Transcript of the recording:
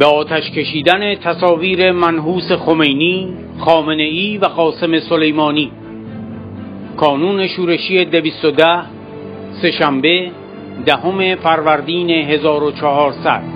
به آتش کشیدن تصاویر منحوس خمینی، خامنه‌ای و قاسم سلیمانی. کانون شورشی 210 سه‌شنبه 10 فروردین 1400.